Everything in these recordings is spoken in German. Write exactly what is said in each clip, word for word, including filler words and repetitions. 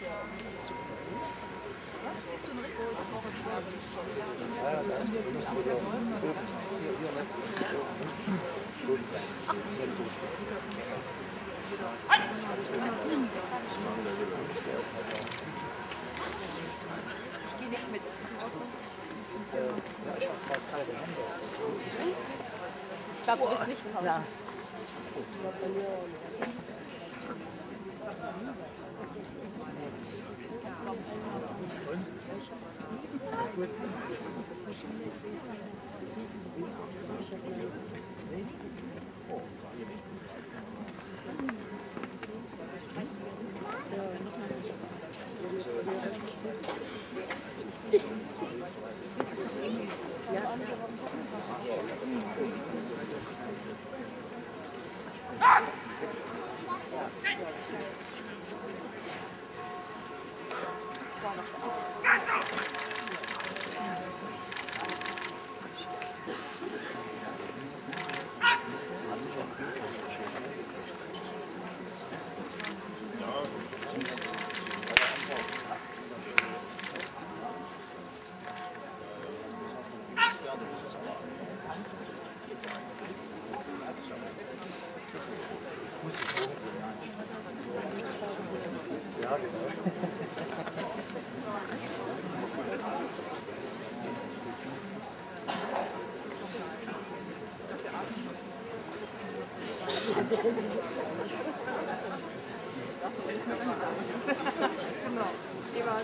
Ich gehe nicht mit. Ich glaube, du bist nicht zu Hause. Ja. Alles gut. Ja, genau. Genau. Ewald.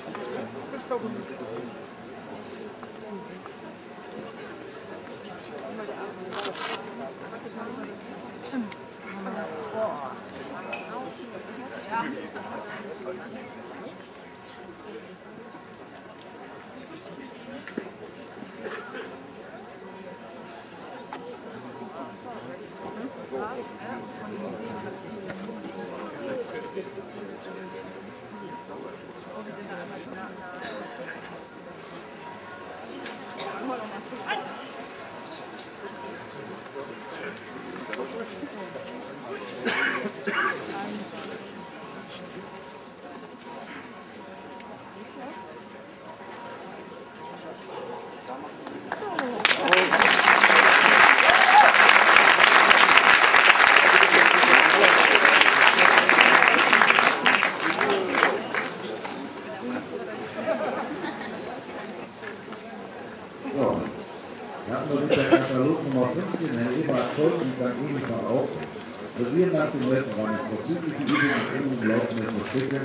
Nummer fünfzehn, Herr Eberhard Scholz und Sankt Eva auch. Wir nach dem Wettbewerb vorzügliche Übungen im laufenden Stücke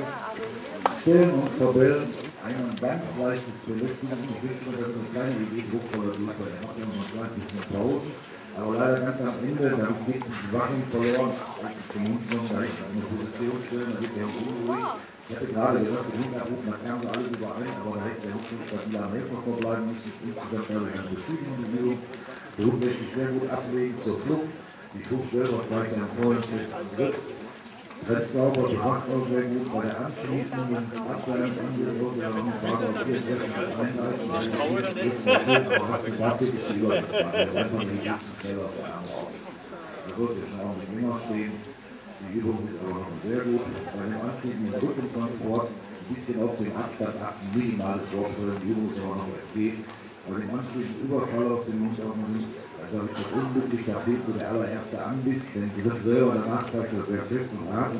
stellen und verbellen ein ganz leichtes Belästigen. Ich wünsche mir, dass eine kleine Idee druckvoller Durchfall. Er macht ja noch ein klein bisschen Pause. Aber leider ganz am Ende, da geht die Wachen verloren, zum Mund noch, da ich eine Position stellen, da wird der unruhig. Ich hatte gerade gesagt, die Hinterhof, da kam so alles überein, aber da hätte der Hund schon stabiler am Helfer verbleiben müssen. Insgesamt dadurch eine befriedigende Bewegung. Der Hund lässt sich sehr gut ablegen zur Flucht. Die Flucht selber zeigt einen vollen festen Griff. Trennt sauber, die macht auch sehr gut. Bei der anschließenden Abwehrungsangriff sollte der Fahrer auf vier Session einleisten. Das ist sehr schön, aber was mir da fehlt, ist die Übergangsphase. Er ist einfach nicht zu schnell aus der Arme raus. Er sollte schon auch nicht länger stehen. Die Übung ist aber noch sehr gut. Bei dem anschließenden Rückentransport ein bisschen auf den Abstand achten, minimales Vorfüllen. Die Übung ist aber noch was geht. Bei dem anschließenden Überfall auf den Mund auch noch nicht. Also habe ich das unglücklich, da fehlt so der allererste Anbiss, denn die Griff selber danach zeigt das sehr fest und hart.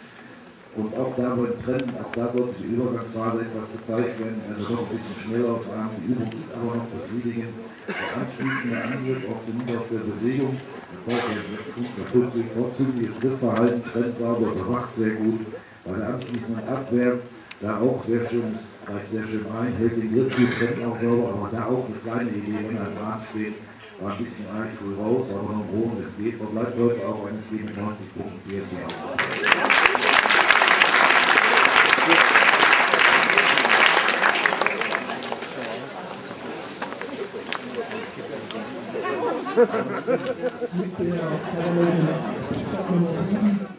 Und auch da beim Trennen, auch da sollte die Übergangsphase etwas gezeigt werden, also noch ein bisschen schneller auf Arm. Die Übung ist aber noch befriedigend. Der anschließende Angriff auf den Mund aus der Bewegung, das zeigt der vorzügliches Griffverhalten, trennt sauber, bewacht sehr gut. Bei der anschließenden Abwehr, da auch sehr schön, greift sehr schön ein, hält den Griff gut, trennt auch sauber, aber da auch eine kleine Idee länger im Arm steht. War ein bisschen arg früh raus, aber noch oben, es geht, verbleibt heute auch eines siebenundneunzig Punkten P S V aus. Mit der Parallele Nummer sieben